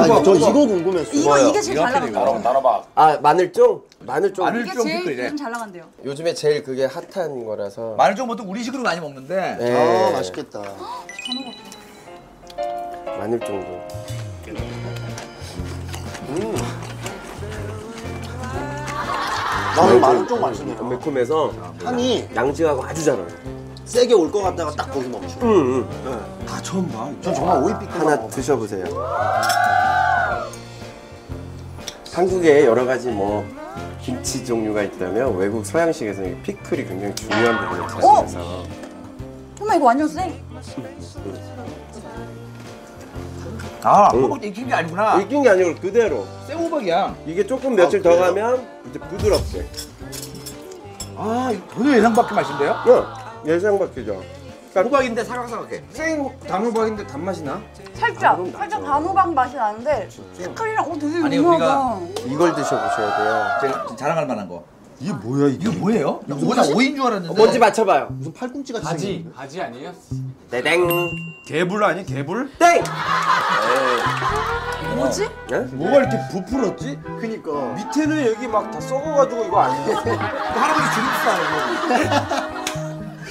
저 이거 궁금했어요. 이게 제일 잘 나간다. 단호박. 아 마늘쫑? 마늘쫑. 이게 제일 요즘 잘 나간대요. 요즘에 제일 그게 핫한 거라서. 마늘쫑 보통 우리식으로 많이 먹는데. 네. 아 맛있겠다. 마늘쫑도. 나는 마늘 좀 맛있네요. 매콤해서 향이 양지하고 아주 잘 어울려. 세게 올 것 같다가 딱 거기 멈춰. 다 처음 봐. 전 정말 오이피클 하나 드셔보세요. 한국에 여러 가지 뭐 김치 종류가 있다면 외국 서양식에서는 피클이 굉장히 중요한 부분을 차지해서. 엄마 이거 완전 쎄. 아, 호박 익힌 게 아니구나. 익힌 게 아니고 그대로. 생호박이야. 이게 조금 며칠 더 가면 이제 부드럽게. 아, 이거 전혀 예상 밖의 맛인데요? 예상 밖이죠. 호박인데 사각사각해. 생 단호박인데 단맛이 나? 살짝 단호박 맛이 나는데 피클이랑 되게 아니, 유명하다. 이걸 드셔보셔야 돼요. 제가 자랑할 만한 거. 이게 뭐야 이게? 이거 뭐예요? 나 오이인 줄 알았는데. 뭔지 맞춰봐요. 무슨 팔꿈치 같이 바지 생겼는데? 바지 아니에요? 땡. 개불 아니야 개불? 땡. 뭐지? 뭐가 이렇게 부풀었지? 그니까. 밑에는 여기 막 다 썩어가지고 이거 아니에요? 이거 할아버지 주름살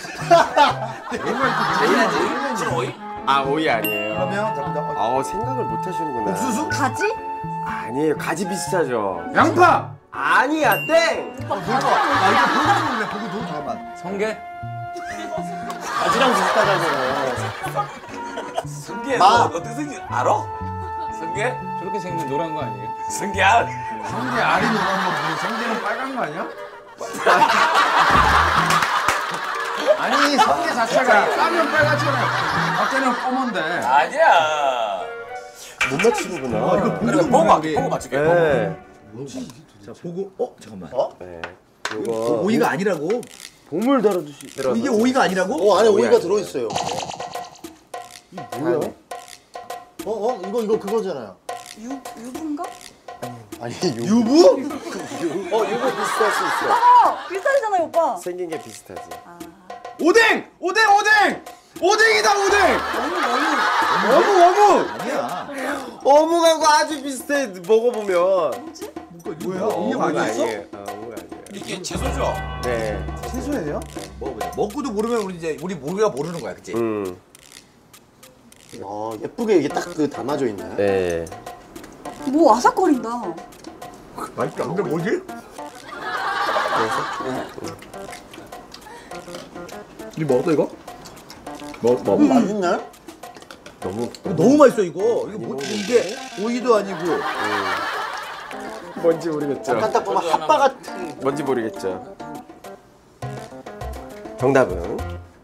이거. 아 오이 아니에요. 그러면 잠깐. 생각을 못 하시는구나. 옥수수? 가지? 아니에요. 가지 비슷하죠. 양파! 아니야 땡. 나 이거 보고 있는데 보고 너무 잠깐만. 성게? 바지랑 비슷하다잖아요. 성게 마. 어떻게 생긴 알아? 성게? 저렇게 생긴 노란 거 아니에요? 성게 알. 성게 알이 노란 거 보고 성게는 빨간 거 아니야? 아니 성게 자체가 까면 빨갛잖아. 밖에는 검은데. 아니야. 못 맞추는구나. 그래 보고 맞출게. 네. 자 보고 잠깐만. 네. 이거 이거 오이가 아니라고? 보물 다루듯이. 이게 오이가 아니라고? 안에 오이 오이가 아니에요. 들어있어요. 이게 뭐야? 이거 그거잖아요. 유부인가? 아니 유부? 이거 비슷할 수 있어. 비슷하잖아요 오빠. 생긴 게 비슷하지. 오뎅! 오뎅이다 오뎅! 어묵! 아니야. 어묵하고 아주 비슷해. 먹어보면. 뭐야? 어묵 아니었어? 아니에요. 어묵 아니에요. 이게 채소죠? 네. 채소예요? 먹어보자. 먹고도 모르면 우리가 모르는 거야, 그치? 예쁘게 이게 딱 그 담아져 있네. 네. 뭐 아삭거린다. 맛있다. 근데 뭐지? 이거 먹었어 이거? 먹어. 맛있네. 너무 맛있어 이거. 이거 이게 오이도 아니고. 뭔지 모르겠죠. 약간 딱 보면 핫바 같은. 뭔지 모르겠죠. 정답은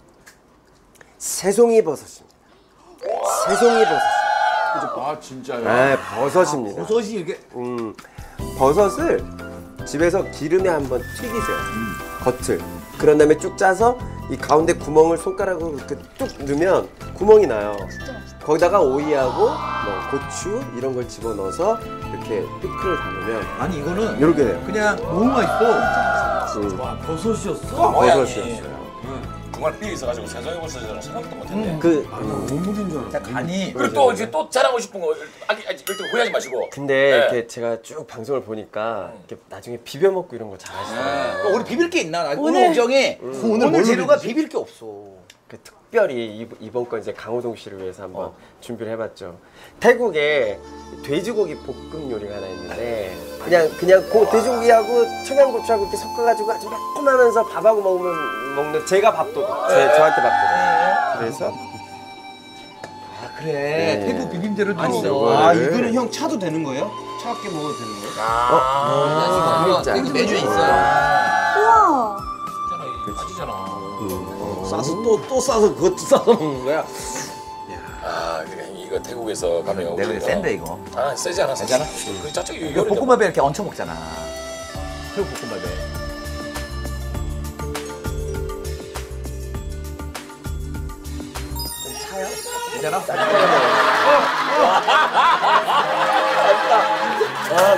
새송이 버섯입니다. 새송이 버섯. 아 진짜요? 네, 버섯입니다. 버섯이 이렇게 버섯을 집에서 기름에 한번 튀기세요. 겉을. 그런 다음에 쭉 짜서 이 가운데 구멍을 손가락으로 이렇게 뚝 넣으면 구멍이 나요. 거기다가 오이하고 뭐 고추 이런 걸 집어넣어서 이렇게 피클을 담으면 아니 이거는 이렇게 돼요. 그냥 너무 맛있어. 와, 버섯이었어? 버섯이었어요. 정말 필이 있어가지고 세상에 벌써는 생각도 못했네. 어묵인 줄 알았어. 간이. 그리고 또 이제 또 자랑하고 싶은 거 일단 후회하지 마시고. 근데 네. 이렇게 제가 쭉 방송을 보니까 이렇게 나중에 비벼 먹고 이런 거 잘하시더라고요. 우리 비빌 게 있나? 오늘 걱정이 오늘 재료가 비빌 게 없어. 그 특별히 이번 건 이제 강호동 씨를 위해서 한번 준비를 해봤죠. 태국에 돼지고기 볶음 요리가 하나 있는데 그냥 돼지고기하고 청양고추하고 이렇게 섞어가지고 아주 매콤하면서 밥하고 먹는 제가 밥도둑. 저한테 밥도둑. 그래서 그래. 네. 태국 비빔대로도 아니, 있어. 이거를- 아 이거는 형 차도 되는 거예요? 차갑게 먹어도 되는 거예요? 이거 진짜. 메뉴에 있어. 우와. 빠지잖아. 싸서 또 싸서 그것도 싸서 먹는 거야. 아, 그러니까 이거 태국에서 가면 내가 센데 이거. 아, 세지 않아? 세지 않아? 그 자체 이거 볶음밥에 이렇게 얹혀 먹잖아. 태국 볶음밥에. 차요? 괜찮아? 아,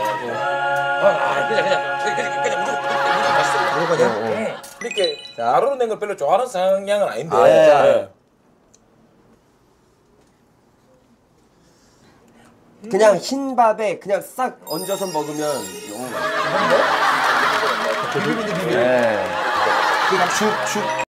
그냥 무조건 맛있어. 그런 거냐? 이렇게 가루로 낸 걸 별로 좋아하는 성향은 아닌데. 아, 네. 그냥 흰 밥에 그냥 싹 얹어서 먹으면 너무 맛있어요. 비빔인데 비빔. 네. 그냥 죽.